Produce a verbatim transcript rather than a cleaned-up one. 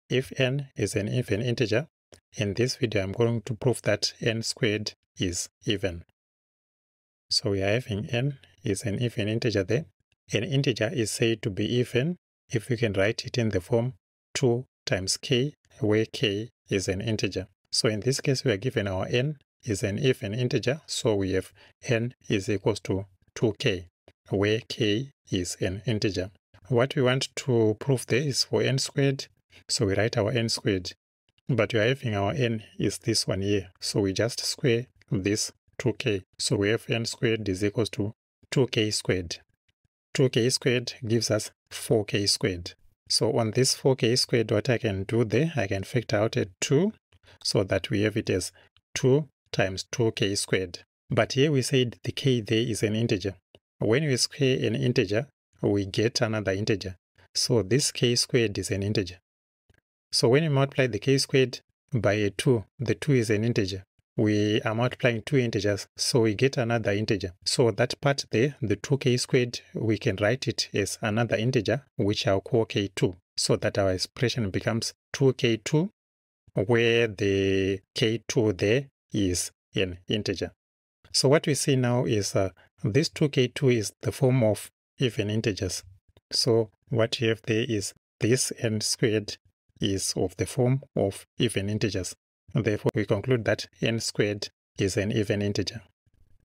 if n is an even integer, in this video I'm going to prove that n squared is even. So we are having n is an even integer there. An integer is said to be even if we can write it in the form two times k, where k is an integer. So in this case, we are given our n is an even integer, so we have n is equals to two k, where k is an integer. What we want to prove there is for n squared, so we write our n squared. But we are having our n is this one here, so we just square this two k. So we have n squared is equals to two k squared. two k squared gives us four k squared. So on this four k squared, what I can do there, I can factor out a two, so that we have it as two times two k squared. But here we said the k there is an integer. When we square an integer, we get another integer. So this k squared is an integer. So when we multiply the k squared by a two, the two is an integer. We are multiplying two integers, so we get another integer. So that part there, the two k squared, we can write it as another integer, which I'll call k two, so that our expression becomes two k two, where the k two there is an integer. So what we see now is uh, this two k two is the form of even integers. So what you have there is this n squared is of the form of even integers. Therefore, we conclude that n squared is an even integer.